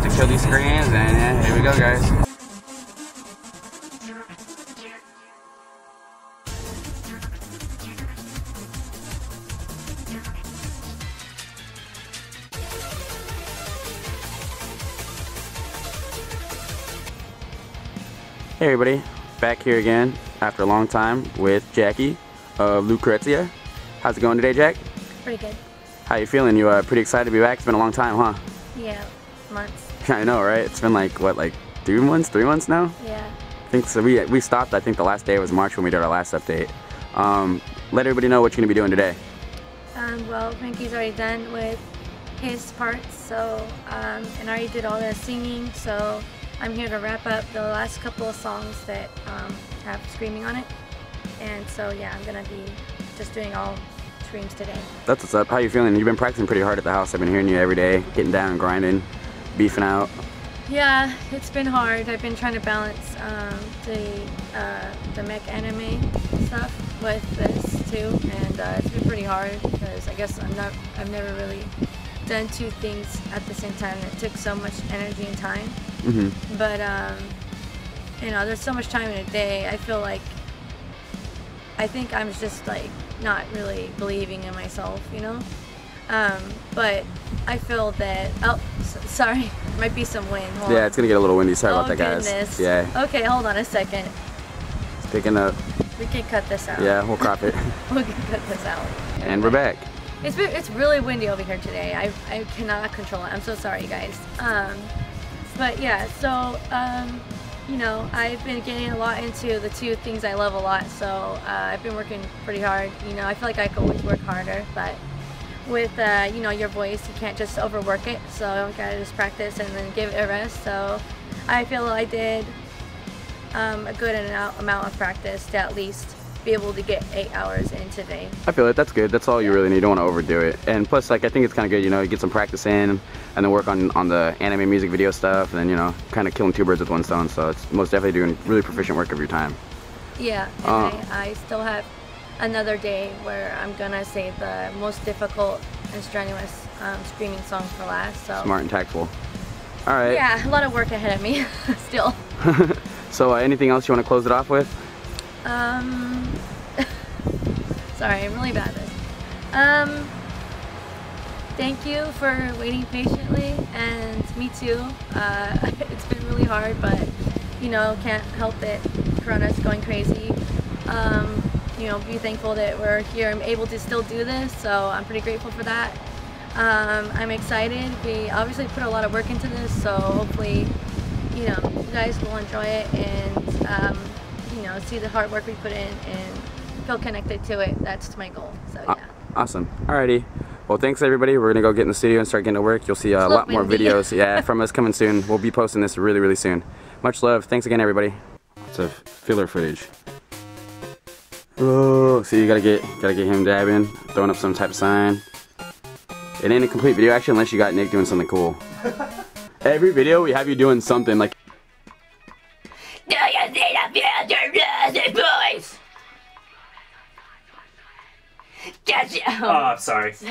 to kill these screens, and yeah, here we go, guys. Hey everybody, back here again after a long time with Jackie of Lucrecia. How's it going today, Jack? Pretty good. How you feeling? You pretty excited to be back? It's been a long time, huh? Yeah, months. I know, right? It's been like, what, like 3 months? 3 months now? Yeah. I think so. We stopped, I think the last day was March when we did our last update. Let everybody know what you're going to be doing today. Well, Frankie's already done with his parts, so, and I already did all the singing, so I'm here to wrap up the last couple of songs that have screaming on it. And so, yeah, I'm going to be just doing all screams today. That's what's up. How you feeling? You've been practicing pretty hard at the house. I've been hearing you every day, getting down and grinding, beefing out. Yeah, it's been hard. I've been trying to balance the mech anime stuff with this too, and it's been pretty hard because I guess I've never really done 2 things at the same time. It took so much energy and time. Mm-hmm. But you know, there's so much time in a day. I feel like I think I'm just like not really believing in myself, you know. But I feel that, oh, sorry, there might be some wind. Hold on. It's gonna get a little windy. Sorry about that, guys. Goodness. Yeah. Okay, hold on a second. It's picking up. We can cut this out. Yeah, we'll crop it. We can cut this out. And we're back. It's really windy over here today. I cannot control it. I'm so sorry, guys. But yeah, so you know, I've been getting a lot into the 2 things I love a lot. So I've been working pretty hard. You know, I feel like I could always work harder, but with you know, your voice, you can't just overwork it, so you gotta just practice and then give it a rest. So I feel I did a good amount of practice to at least be able to get 8 hours in today. I feel it. That's good. That's all you really need. You don't want to overdo it. And plus, like, I think it's kind of good, you know, you get some practice in and then work on the anime music video stuff, and then, you know, kind of killing 2 birds with 1 stone. So it's most definitely doing really proficient work of your time. Yeah, and I still have another day where I'm gonna save the most difficult and strenuous screaming song for last. So smart and tactful. All right. Yeah, a lot of work ahead of me still. So anything else you want to close it off with? Sorry, I'm really bad at this. Thank you for waiting patiently, and me too. It's been really hard, but you know, can't help it. Corona's going crazy. You know, be thankful that we're here and able to still do this, so I'm pretty grateful for that. I'm excited. We obviously put a lot of work into this, so hopefully, you know, you guys will enjoy it and you know, see the hard work we put in and feel connected to it. That's my goal. So yeah. Awesome. Alrighty. Well, thanks everybody. We're gonna go get in the studio and start getting to work. You'll see a lot more videos, yeah, from us coming soon. We'll be posting this really, really soon. Much love. Thanks again, everybody. Lots of filler footage. Oh, see, you gotta get him dabbing, throwing up some type of sign. It ain't a complete video action unless you got Nick doing something cool. Every video we have you doing something like. Do you see the future, boys? Oh, I'm sorry. Do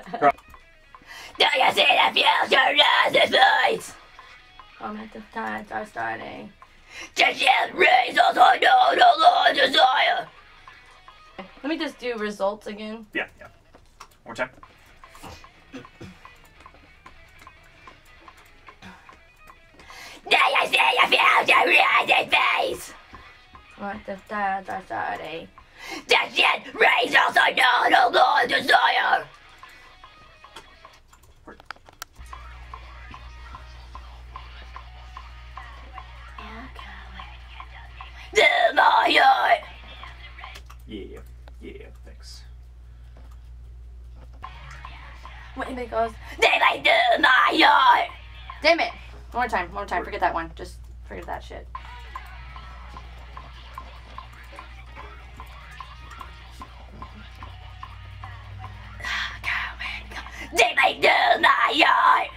you see the future, boys? Moment of time are starting. Just yet raise us on the Lord desire. Let me just do results again. Yeah. One more time. Do you see the future rising face? Moment of time are starting. Just yet raise us on the Lord desire. My heart. Yeah, thanks. Wait, it goes. They might do my heart. Damn it! One more time. Forget that one. Just forget that shit. They might do my heart.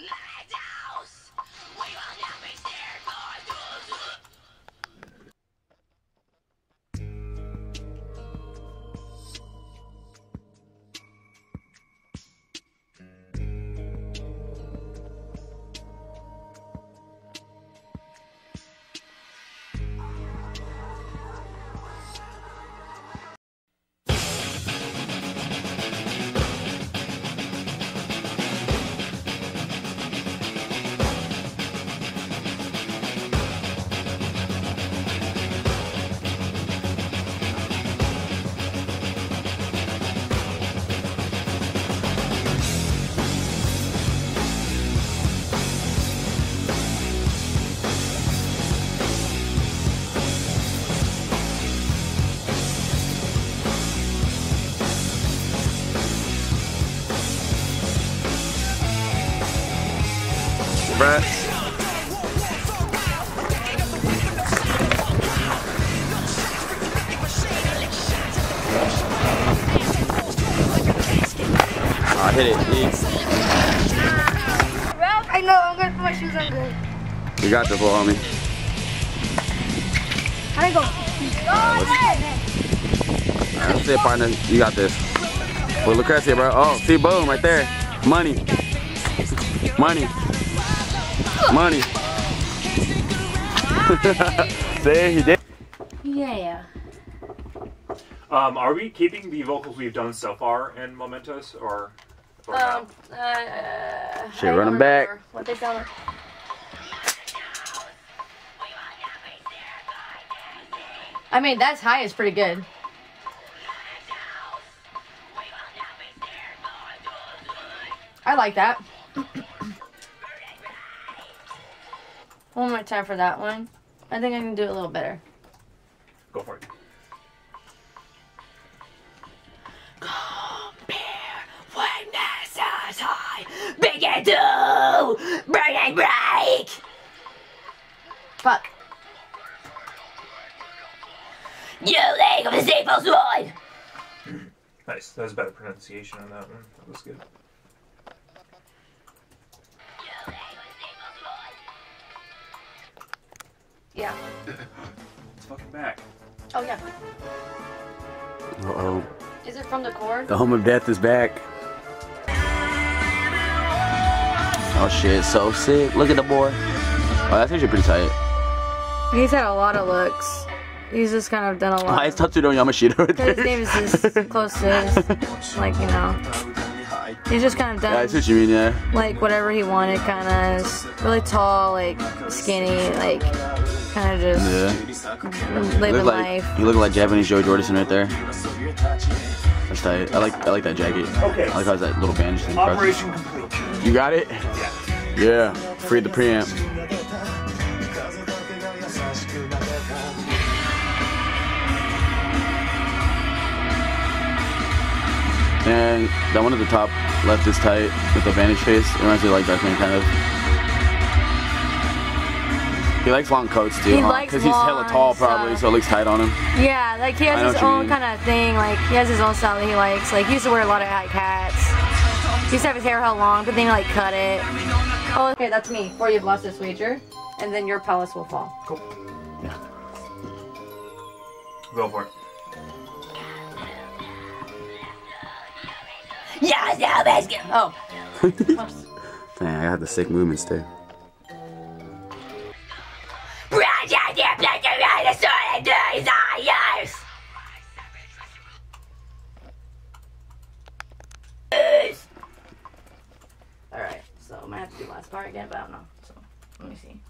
Bruh. Oh, hit it. I know, I'm gonna put my shoes on good. You got this, little homie. How'd I go? That's it, partner. You got this. With Lucrecia, bro. Oh, see, boom, right there. Money. Money. Money. See, he did. Yeah. Are we keeping the vocals we've done so far in Mementos, or no? Shit, run them back. What they sound. I mean, that's high is pretty good. I like that. One more time for that one. I think I can do it a little better. Go for it. Begin to break and break. Fuck. You leg of the Staples Void. Nice. That was better pronunciation on that one. That was good. Yeah. It's fucking back. Oh yeah. Uh-oh. Is it from the chord? The home of death is back. Oh shit, so sick. Look at the boy. Oh, that's actually pretty tight. He's had a lot of looks. He's just kind of done a lot. Oh, it's Tatsudo Yamashita right there. His name is just close to his, like, you know. He's just kind of done, Yeah, I see what you mean, yeah. like, whatever he wanted, kind of. Really tall, like, skinny, like, kind of just living life. You look like Japanese Joe Jordison right there. That's tight. I like that jacket. Okay. I like how it's that little bandage thing. Operation complete. You got it? Yeah. Yeah. Freed the preamp. And that one at the top left is tight with the bandage face. It reminds me of like Darkman kind of. He likes long coats too, He huh? likes Because he's hella long tall probably, stuff. so it looks tight on him. Yeah, like, he I know has his what you own mean. kind of thing. Like, he has his own style that he likes. Like, he used to wear a lot of like hats. He used to have his hair held long, but then he, like, cut it. Oh, okay, that's me. Before you've lost this wager. And then your palace will fall. Cool. Yeah. Go for it. Yeah, yeah, let's go. Oh. Dang, I got the sick movements too. Alright, so I might have to do the last part again, but I don't know. So, let me see.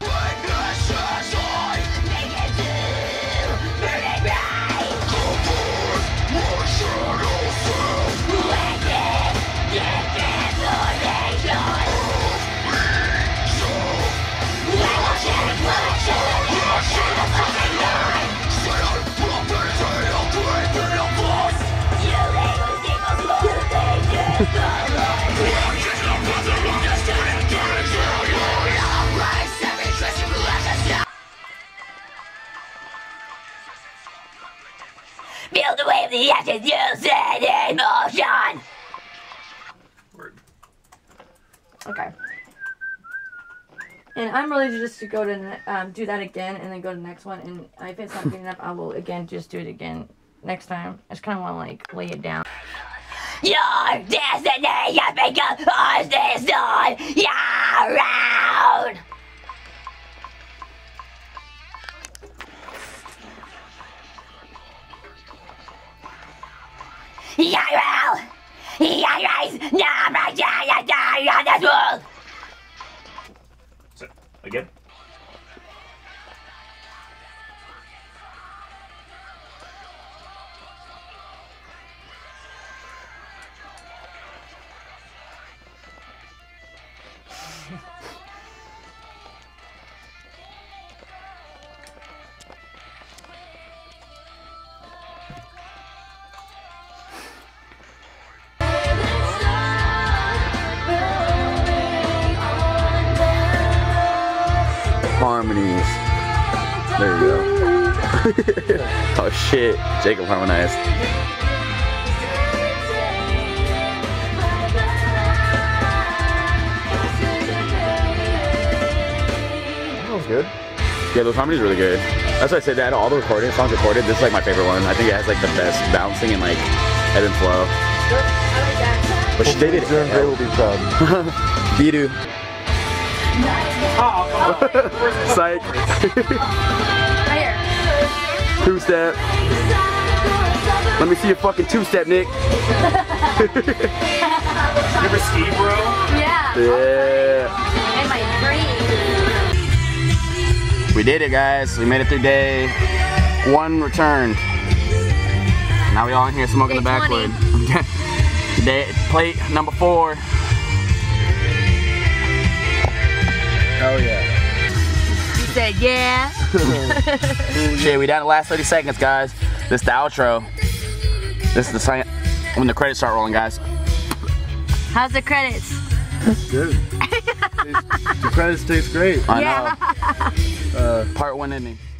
Feel the wave of the ashes, you said emotion! Word. Okay. And I'm ready to just to go to do that again and then go to the next one. And if it's not good enough, I will again just do it again next time. I just kind of want to like lay it down. Your destiny has become ours this on your round. So, again. Harmonies. There you go. Oh shit, Jacob harmonized. That was good. Yeah, those harmonies are really good. That's why I said that all the songs recorded, this is like my favorite one. I think it has like the best bouncing and like ebb and flow. But they did it. They will be proud. Bidu. Oh, come on. Psych. Right here. Two-step. Let me see your fucking two-step, Nick. Remember Ski Bro? Yeah. Yeah. In my dream. We did it, guys. We made it through day 1 returned. Now we all in here smoking the Day 20. backwood. Plate number 4. Hell yeah. You said yeah. Shit, we down to the last 30 seconds, guys. This is the outro. This is the sign when the credits start rolling, guys. How's the credits? Good. The credits taste great. I know. Part 1 ending.